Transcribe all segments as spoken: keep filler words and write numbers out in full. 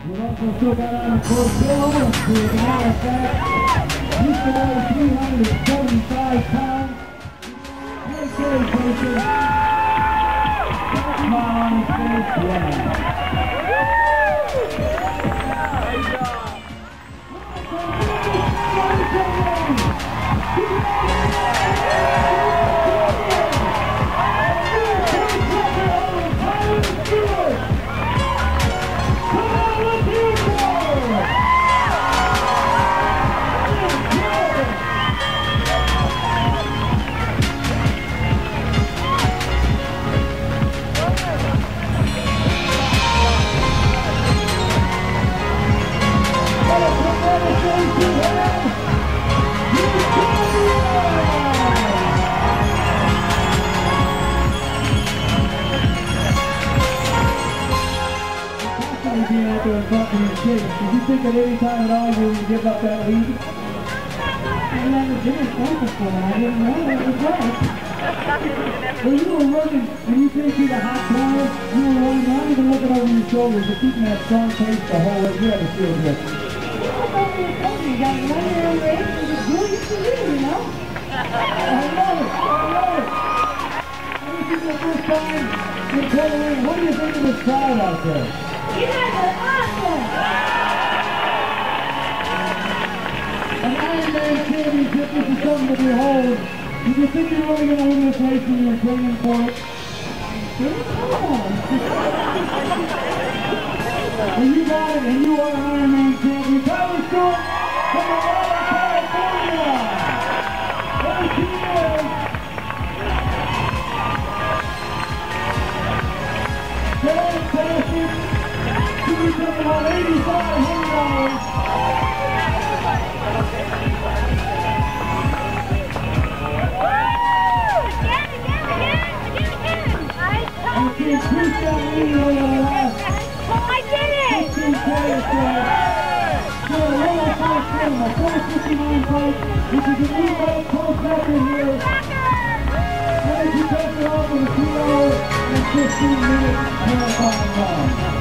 We've also still got on the court Bill Owens, who, as a matter of fact, used to weigh three hundred seventy-five pounds. PlayStation. Smile on his face, yeah. Being out there and talking to your kids. Did you think at any time at all you would give up that lead? I never did it before. I didn't know it was right. When you were running, when you came through the hot corner, you were running, not even looking over your shoulders, but keeping that strong pace the whole way. You had to feel good. You got one year in race, and it's good you can do, you know? I love it. I love it. This is the first time in Puerto Rico. What do you think of this crowd out there? You guys are awesome! An Ironman championship, this is something to behold. Did you think you were really going to win this race when you were training for it? Well, you got it, and you are an Ironman champion. Tyler Stewart from Aurora, California! There she is! Fantastic! She's about eighty-five hundred dollars. And she increased that lead over the last fifteen days. So a little first game, a four fifty-nine fight, which is a new weight close record here. And she takes it off with a two hour and fifteen minute marathon time.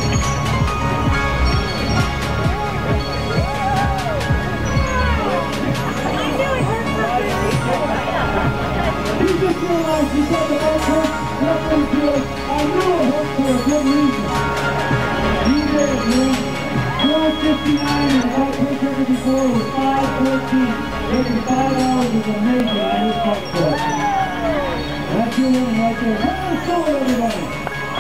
Realized you said the right hurt, nothing to it. I knew it hurt for a good reason. You did it, man. four fifty-nine and the right pitch ever before was five fourteen. Taking five hours is amazing on this fight court. That's your winning right there. Let's go, everybody.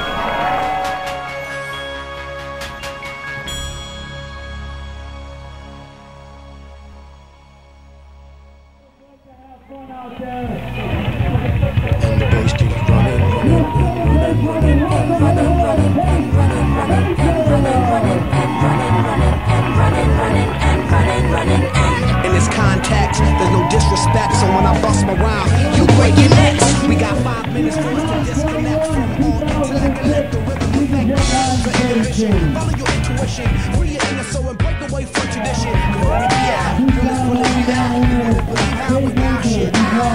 Fun out there. And the bass keeps running, running, running, running, and running, running, and running, running, and running, running, and running, running, and running, running, and running, running, and in this context, there's no disrespect, so when I bust my rhyme, you break your necks. We got five minutes for us to disconnect from all intellect and let the rhythm affect the inhibition. Follow your intuition, free your inner soul and break away from tradition. You wanna be out, you just wanna be out, you wanna believe how we got shit.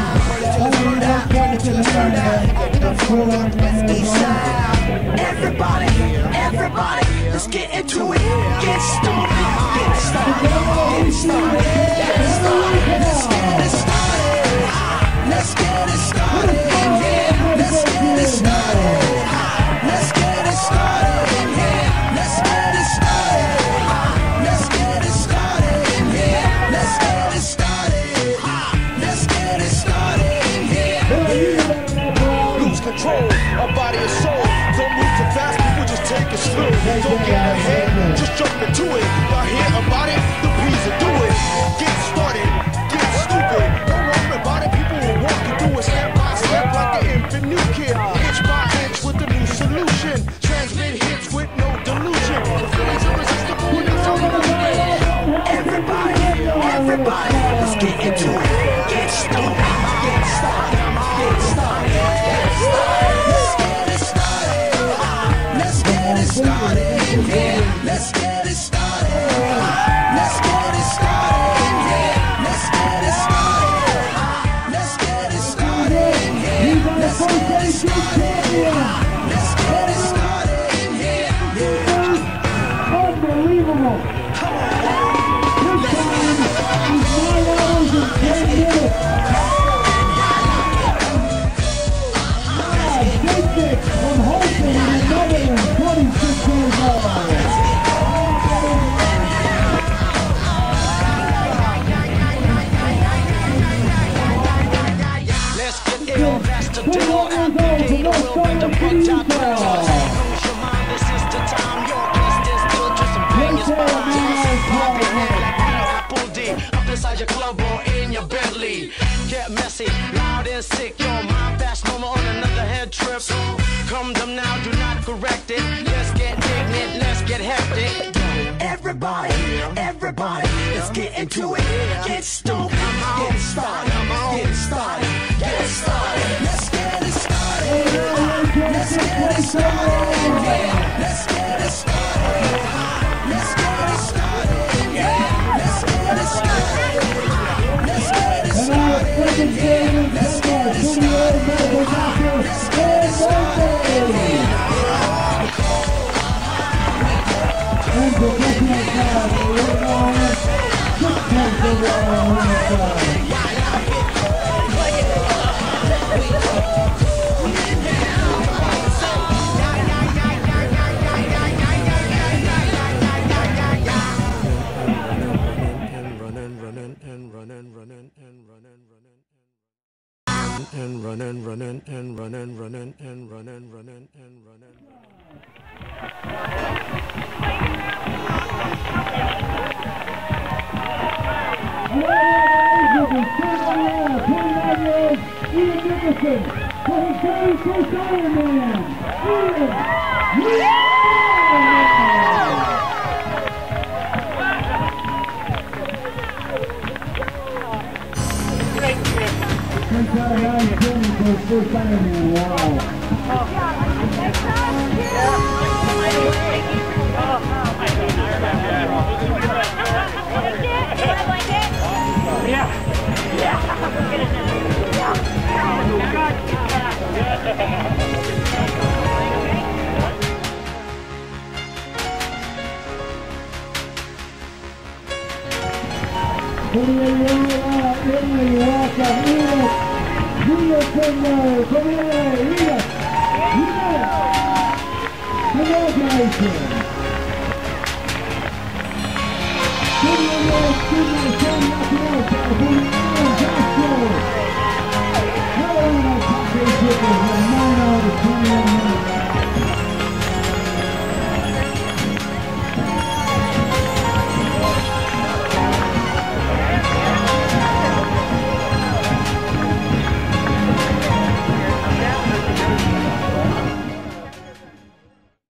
Everybody, everybody, let's get into it. Get started, get started, get started, get started. Let's get it started. Let's get it started in here. Let's get it started. Let's get it started in here. Let's get it started. Let's get it started in here. Let's get it started. Let's get it started in here. Lose control of body and soul. Don't move too fast, people just take it slow. Don't get ahead, just jump into it. Y'all hear about it? The P's will do it. Get started, get stupid. Don't worry about it, people will walk you through it step by step like an infant new kid. Inch by inch with a new solution. Transmit hits with no delusion. The feeling's irresistible and that's how we do it. Everybody, everybody, let's get into it. Get started, get started, get started, get started. Let's get it started. Let's get it started in here. Let's get it started. Let's get it started in here. Let's get it started. Let's get it started in here. Let's get it started. Let's get it started in here. that's the deal. Applicator will bring the bug top down. Lose your mind, this is the time. Your guest is still just some bang your spine. Pop your head like Apple D. Up inside your club or in your Bentley. Get messy, loud and sick. Your mind fast, mama on another head trip. So come them now, do not correct it. Let's get ignorant, let's get hectic. Everybody, everybody, let's get into it. Get stoked, get it started, get it started, get it started. Let's get it started. Let's get it started. Yeah, let's get it started. Let's get it started. Yeah, let's get it started. Let's get it started. Yeah, let's get it started. Let's get it started. And professional crowd, we're on six points overall on the side. And running, running, and running, running, and running, running, and running. twenty-nine-year-old Ian Nicholson for his very first Ironman. Ian, twenty-nine twenty for his first Ironman. Wow. twenty-eight-year-old Italy, welcome, Edith. Edith from uh, from L A. Edith, Edith, congratulations. twenty-eight-year-old student